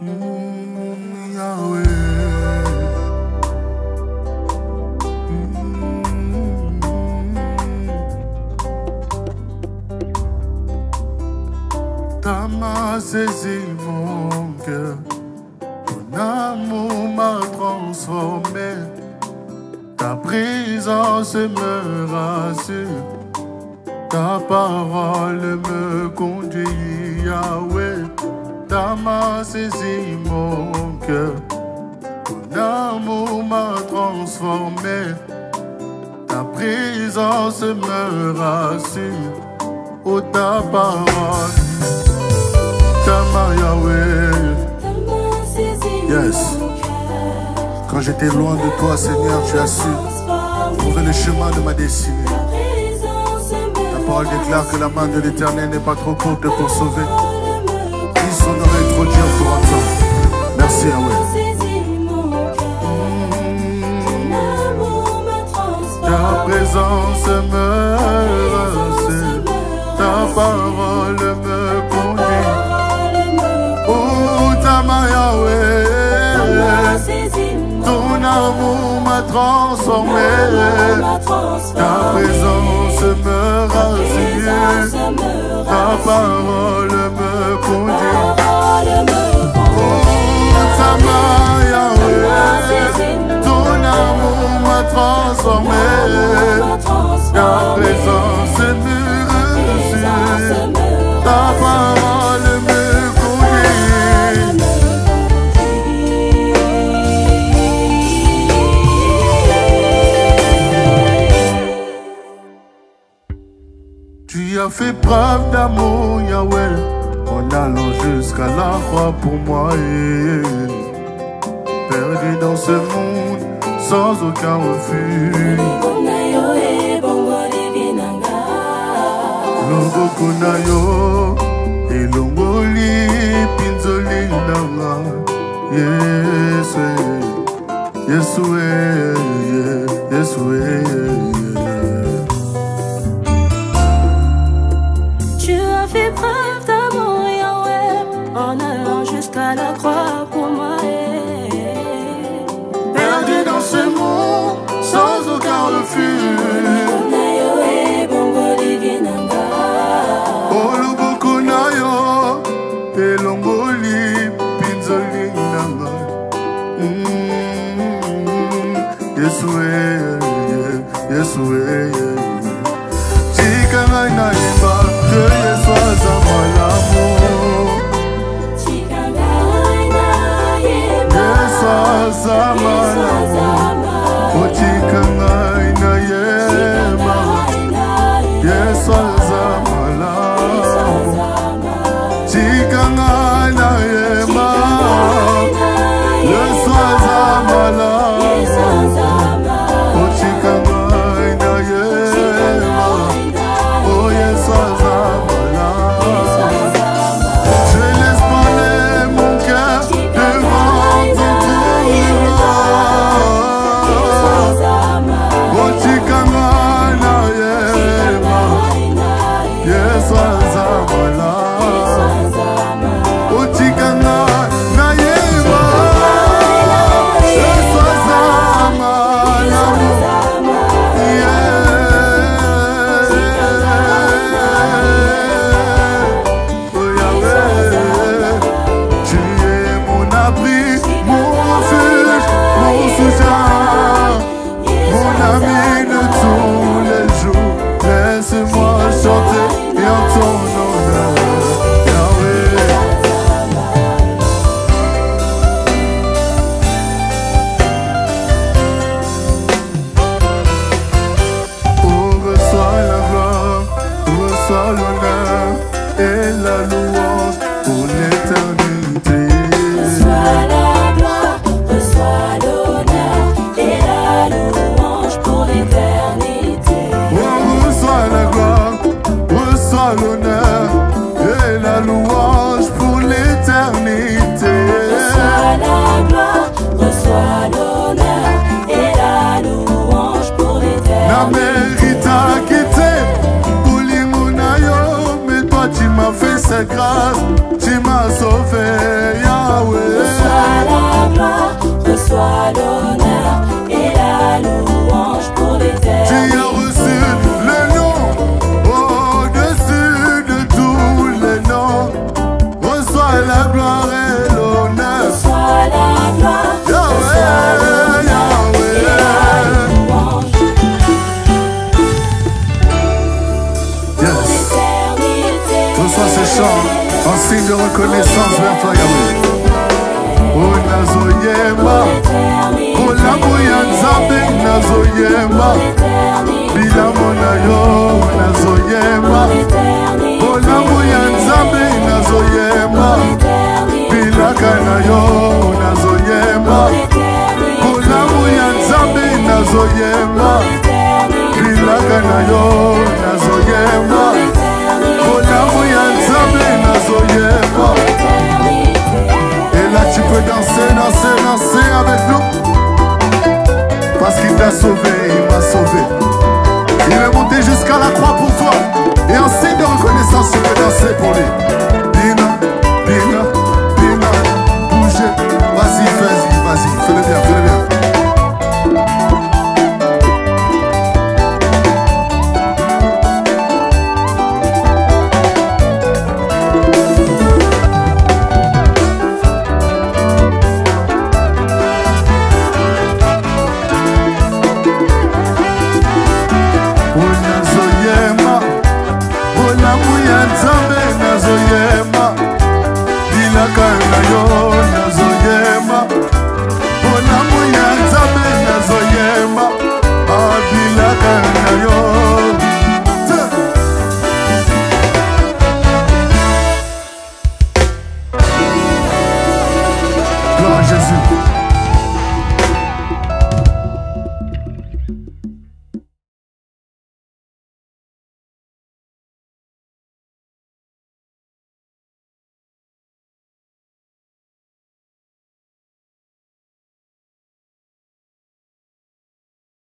Yahweh. Ta main saisit mon cœur, ton amour m'a transformé, ta présence me rassure, ta parole me conduit, Yahweh. Ta main saisit mon cœur, ton amour m'a transformé, ta présence me rassure, oh ta parole. Ta main, Yahweh. Yes. Quand j'étais loin de toi, Seigneur, tu as su trouver le chemin de ma destinée. Ta parole déclare que la main de l'Éternel n'est pas trop courte pour sauver, ni son oreille trop dure pour entendre. Merci, Yahweh. Ta présence me rassure, ta parole me conduit. Yahweh, ton amour m'a transformé, ta présence me rassure, ta parole me conduit. Oh, ta main, Yahweh, ton amour m'a transformé, ta présence me rassure, ta parole me conduit. Tu as fait preuve d'amour, Yahweh, en allant jusqu'à la croix pour moi. Perdu dans ce monde, sans aucun refuge. Loboko na yo, elongoli pinzoli nanga. Yesue, Yesue. Preuve d'amour, Yahweh, en allant jusqu'à la croix pour moi. Perdu dans ce monde, sans aucun refuge. Oloboko na yo, elongoli pinzoli nanga. Yesue, Yesue. Chika ngai na imba, que Yesu azamalamu. Yesu azamalamu. O chika ngai na yema, Yesu azamalamu. Chika ngai na yema, Yesu azamalamu. O chika ngai na yema, oh Yesu azamalamu. Je laisse parler mon cœur devant ton trône. Oh chika ngai na yema, Yesu azamalamu. Oh chika ngai na yema, Yesu azamalamu. Ami de tous les jours, laisse-moi chanter et en ton honneur, Yahweh. Oh, reçois la gloire, reçois l'honneur et la louange pour l'éternité. Reçois la gloire, reçois l'honneur et la louange pour l'éternité. Oh, reçois la gloire, reçois l'honneur et la louange pour l'éternité. Reçois la gloire, reçois l'honneur et la louange pour l'éternité. Na mérita quitter mais toi tu m'as fait cette grâce, tu m'as sauvé, Yahweh. chant en signe de reconnaissance vers toi, Yahweh. Oh, nazoyema, oh, l'amour yanzabe, nazoyema, bilamo na yo, nazoyema, oh, l'amour yanzabe, nazoyema, bilaka na yo, nazoyema, oh, l'amour yanzabe, nazoyema, bilaka na yo, nazoyema, oh, l'amour yanzabe, nazoyema. Et là tu peux danser, danser, danser avec nous. Parce qu'il t'a sauvé, il m'a sauvé. Il est monté jusqu'à la croix pour toi. Et en signe de reconnaissance, tu peux danser pour lui. Bina, bina, bina, bougez. Vas-y, vas-y, vas-y, fais-le bien, fais-le bien. Gloire à Jésus.